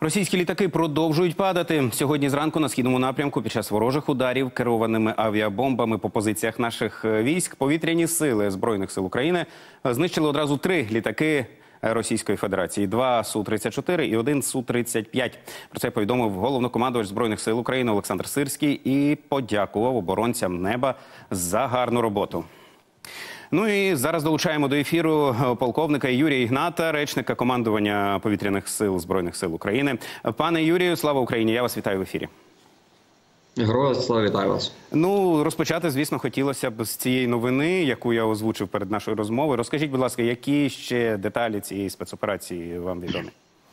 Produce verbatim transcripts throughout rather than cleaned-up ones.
Російські літаки продовжують падати. Сьогодні зранку на східному напрямку під час ворожих ударів керованими авіабомбами по позиціях наших військ повітряні сили Збройних сил України знищили одразу три літаки Російської Федерації. Два Су тридцять чотири і один Су тридцять п'ять. Про це повідомив головнокомандувач Збройних сил України Олександр Сирський і подякував оборонцям неба за гарну роботу. Ну і зараз долучаємо до ефіру полковника Юрія Ігната, речника командування повітряних сил Збройних сил України. Пане Юрію, слава Україні! Я вас вітаю в ефірі. Героям слава, вітаю вас. Ну, розпочати, звісно, хотілося б з цієї новини, яку я озвучив перед нашою розмовою. Розкажіть, будь ласка, які ще деталі цієї спецоперації вам відомі?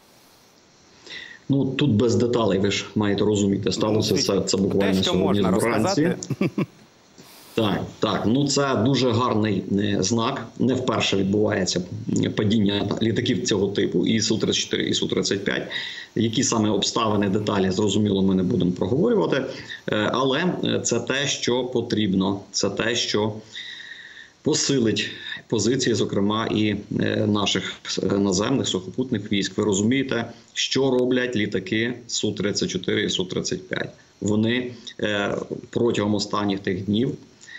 Ну, тут без деталей, ви ж маєте розуміти. Сталося ну, це, це буквально те, що сьогодні можна вранці. розказати. Так, так, ну це дуже гарний знак. Не вперше відбувається падіння літаків цього типу, і Су тридцять чотири, і Су тридцять п'ять. Які саме обставини, деталі, зрозуміло, ми не будемо проговорювати. Але це те, що потрібно, це те, що посилить позиції, зокрема, і наших наземних сухопутних військ. Ви розумієте, що роблять літаки Су тридцять чотири і Су тридцять п'ять. Вони протягом останніх тих днів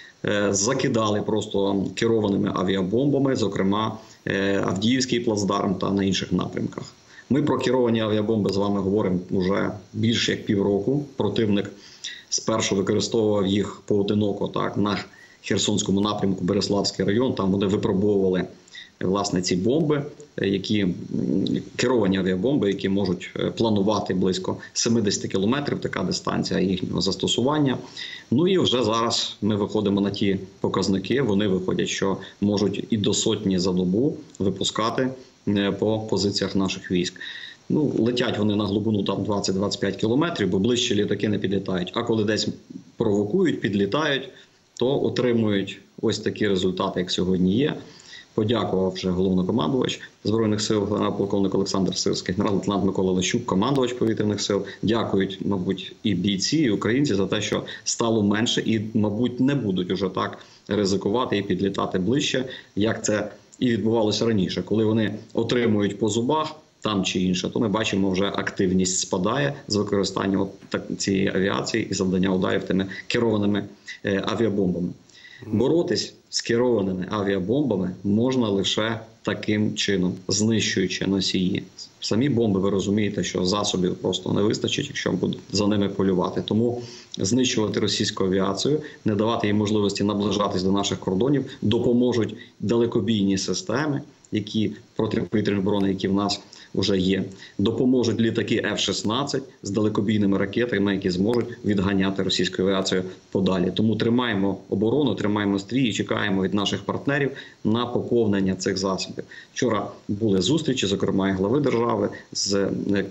закидали просто керованими авіабомбами, зокрема Авдіївський плацдарм та на інших напрямках. Ми про керовані авіабомби з вами говоримо вже більше як півроку. Противник спершу використовував їх поодиноко так, на Херсонському напрямку, Береславський район. Там вони випробовували власне ці бомби, які керовані авіабомби, які можуть планувати близько сімдесят кілометрів, така дистанція їхнього застосування. Ну і вже зараз ми виходимо на ті показники, вони виходять, що можуть і до сотні за добу випускати по позиціях наших військ. Ну, летять вони на глибину там двадцять-двадцять п'ять кілометрів, бо ближче літаки не підлітають. А коли десь провокують, підлітають, то отримують ось такі результати, як сьогодні є. Подякував вже головнокомандувач Збройних сил, генерал-полковник Олександр Сирський, генерал-лейтенант Микола Лещук, командувач повітряних сил. Дякують, мабуть, і бійці, і українці за те, що стало менше і, мабуть, не будуть уже так ризикувати і підлітати ближче, як це і відбувалося раніше. Коли вони отримують по зубах там чи інше, то ми бачимо, вже активність спадає з використанням цієї авіації і завдання ударів тими керованими авіабомбами. Боротись з керованими авіабомбами можна лише таким чином, знищуючи носії. Самі бомби, ви розумієте, що засобів просто не вистачить, якщо будуть за ними полювати. Тому знищувати російську авіацію, не давати їй можливості наближатись до наших кордонів, допоможуть далекобійні системи, які протиповітряної оборони, які в нас вже є. Допоможуть літаки Еф шістнадцять з далекобійними ракетами, які зможуть відганяти російську авіацію подалі. Тому тримаємо оборону, тримаємо стрій і чекаємо від наших партнерів на поповнення цих засобів. Вчора були зустрічі, зокрема і глави держави, з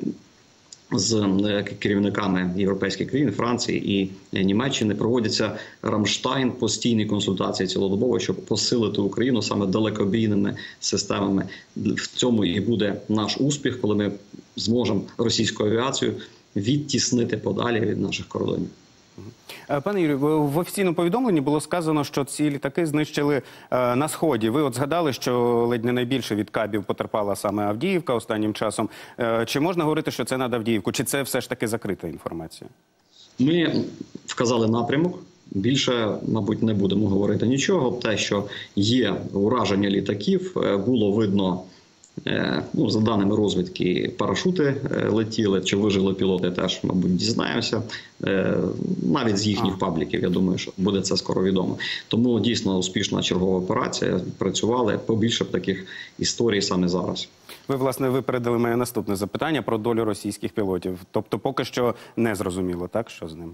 з керівниками європейських країн, Франції і Німеччини. Проводяться Рамштайн, постійні консультації цілодобово, щоб посилити Україну саме далекобійними системами. В цьому і буде наш успіх, коли ми зможемо російську авіацію відтіснити подалі від наших кордонів. Пане Юрію, в офіційному повідомленні було сказано, що ці літаки знищили е, на Сході. Ви от згадали, що ледь не найбільше від кабів потерпала саме Авдіївка останнім часом. Е, чи можна говорити, що це над Авдіївку? Чи це все ж таки закрита інформація? Ми вказали напрямок. Більше, мабуть, не будемо говорити нічого. Те, що є ураження літаків, було видно, ну, за даними розвідки, парашути летіли, чи вижили пілоти, теж, мабуть, дізнаємося. Навіть з їхніх пабліків, я думаю, що буде це скоро відомо. Тому дійсно успішна чергова операція, працювали, побільше б таких історій саме зараз. Ви, власне, випередили моє наступне запитання про долю російських пілотів. Тобто поки що не зрозуміло, так, що з ними?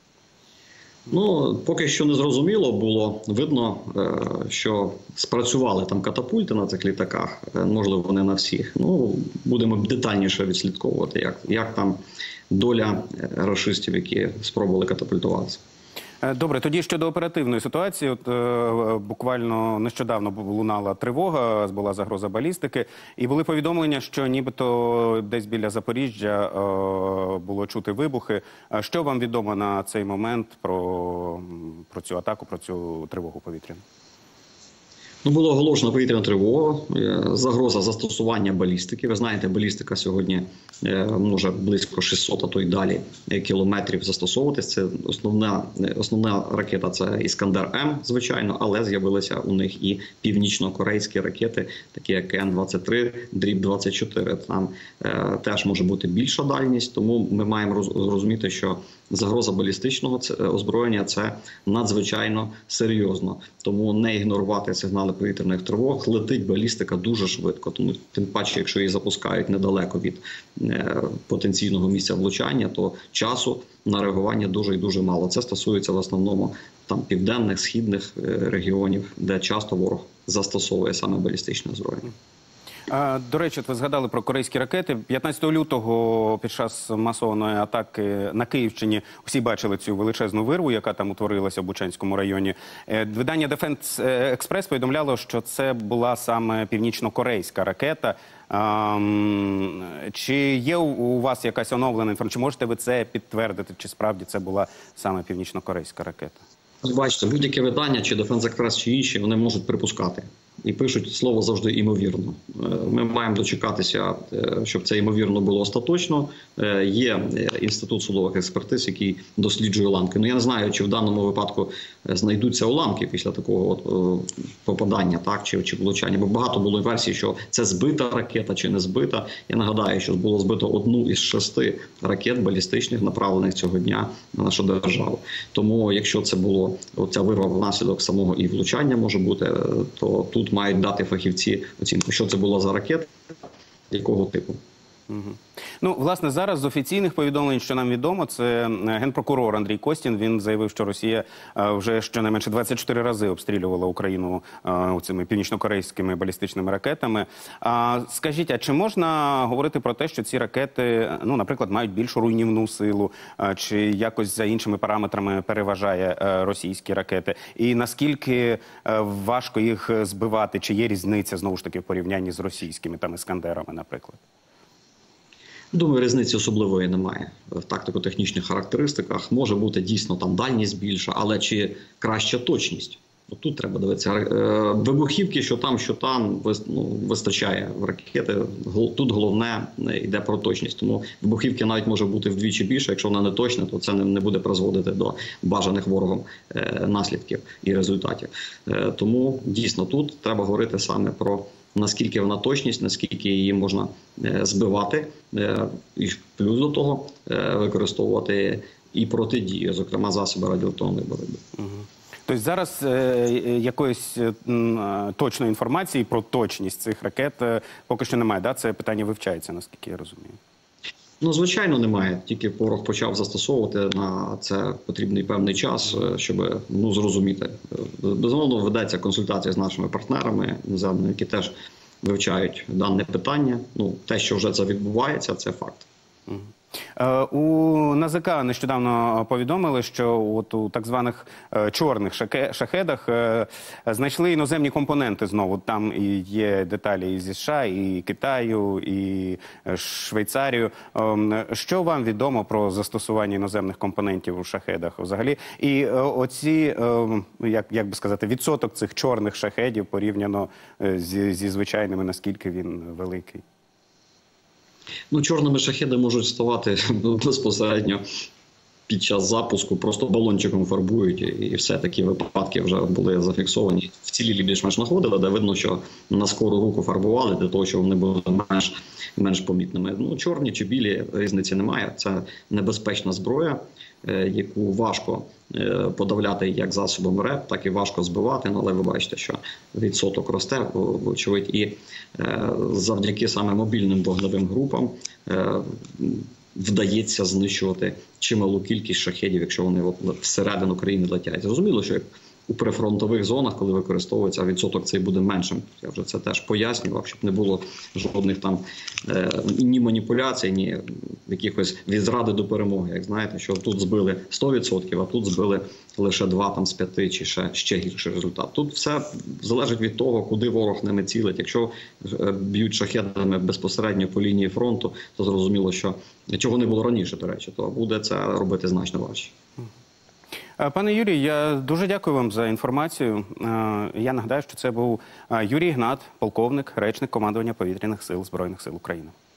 Ну, поки що не зрозуміло було. Видно, що спрацювали там катапульти на цих літаках, можливо, не на всіх. Ну, будемо детальніше відслідковувати, як, як там доля рашистів, які спробували катапультуватися. Добре, тоді щодо оперативної ситуації. От е, буквально нещодавно лунала тривога, була загроза балістики, і були повідомлення, що нібито десь біля Запоріжжя е, було чути вибухи. Що вам відомо на цей момент про, про цю атаку, про цю тривогу повітряну? Ну, було оголошено повітряну тривогу, загроза застосування балістики. Ви знаєте, балістика сьогодні може близько шістсот, а то й далі кілометрів застосовуватись. Це основна, основна ракета – це Іскандер-М, звичайно, але з'явилися у них і північно-корейські ракети, такі як Н двадцять три двадцять чотири. Там е, теж може бути більша дальність, тому ми маємо розуміти, що загроза балістичного озброєння – це надзвичайно серйозно. Тому не ігнорувати сигнали повітряних тривог. Летить балістика дуже швидко, тому тим паче, якщо її запускають недалеко від е, потенційного місця влучання, то часу на реагування дуже і дуже мало. Це стосується в основному там південних, східних е, регіонів, де часто ворог застосовує саме балістичне озброєння. До речі, ви згадали про корейські ракети. п'ятнадцятого лютого під час масованої атаки на Київщині всі бачили цю величезну вирву, яка там утворилася в Бучанському районі. Видання Defense Express повідомляло, що це була саме північно-корейська ракета. Чи є у вас якась оновлена інформація? Чи можете ви це підтвердити? Чи справді це була саме північно-корейська ракета? Бачите, будь-яке видання, чи Defense Express, чи інші, вони можуть припускати. І пишуть слово завжди «імовірно». Ми маємо дочекатися, щоб це «імовірно» було остаточно. Є Інститут судових експертиз, який досліджує уламки. Ну, я не знаю, чи в даному випадку знайдуться уламки після такого от попадання, так, чи, чи влучання. Бо багато було версій, що це збита ракета чи не збита. Я нагадаю, що було збито одну із шести ракет балістичних, направлених цього дня на нашу державу. Тому, якщо це було, оця вирва внаслідок самого і влучання може бути, то тут мають дати фахівці оцінку, що це було за ракета, якого типу. Угу. Ну, власне, зараз з офіційних повідомлень, що нам відомо, це генпрокурор Андрій Костін. Він заявив, що Росія вже щонайменше двадцять чотири рази обстрілювала Україну цими північно-корейськими балістичними ракетами. А скажіть, а чи можна говорити про те, що ці ракети, ну, наприклад, мають більшу руйнівну силу, чи якось за іншими параметрами переважає російські ракети? І наскільки важко їх збивати? Чи є різниця, знову ж таки, в порівнянні з російськими там іскандерами, наприклад? Думаю, різниці особливої немає в тактико-технічних характеристиках. Може бути дійсно там дальність більша, але чи краща точність? От тут треба дивитися. Вибухівки, що там, що там, ну, вистачає в ракети. Тут головне йде про точність. Тому вибухівки навіть може бути вдвічі більше. Якщо вона не точна, то це не буде призводити до бажаних ворогом наслідків і результатів. Тому дійсно тут треба говорити саме про наскільки вона точність, наскільки її можна збивати, і плюс до того використовувати і протидію, зокрема засоби радіоелектронної боротьби. Угу. Тобто зараз е, якоїсь е, точної інформації про точність цих ракет е, поки що немає, да? Це питання вивчається, наскільки я розумію. Ну, звичайно, немає. Тільки ворог почав застосовувати, на це потрібний певний час, щоб, ну, зрозуміти. Безумовно, ведеться консультація з нашими партнерами іноземними, які теж вивчають дане питання. Ну, те, що вже це відбувається, це факт. У НАЗК нещодавно повідомили, що от у так званих чорних шахедах знайшли іноземні компоненти знову. Там і є деталі і зі США, і Китаю, і Швейцарію. Що вам відомо про застосування іноземних компонентів у шахедах взагалі? І оці, як, як би сказати, відсоток цих чорних шахедів порівняно зі, зі звичайними, наскільки він великий? Ну, чорними шахеди можуть ставати безпосередньо під час запуску, просто балончиком фарбують, і все, такі випадки вже були зафіксовані. Вцілілі більш-менш знаходили, де видно, що на скору руку фарбували, для того, щоб вони були менш, менш помітними. Ну, чорні чи білі, різниці немає. Це небезпечна зброя, яку важко подавляти як засобом РЕП, так і важко збивати. Але ви бачите, що відсоток росте, вочевидь, і завдяки саме мобільним вогневим групам вдається знищувати чималу кількість шахедів, якщо вони всередину країни летять. Зрозуміло, що у прифронтових зонах, коли використовується, відсоток цей буде меншим. Я вже це теж пояснював, щоб не було жодних там е, ні маніпуляцій, ні якихось від зради до перемоги. Як знаєте, що тут збили сто відсотків, а тут збили лише два там, з п'яти чи ще, ще гірший результат. Тут все залежить від того, куди ворог ними цілить. Якщо е, б'ють шахедами безпосередньо по лінії фронту, то зрозуміло, що чого не було раніше, до речі, то буде це робити значно важче. Е, Пане Юрій, я дуже дякую вам за інформацію. Е, Я нагадаю, що це був е, Юрій Ігнат, полковник, речник командування Повітряних сил Збройних сил України.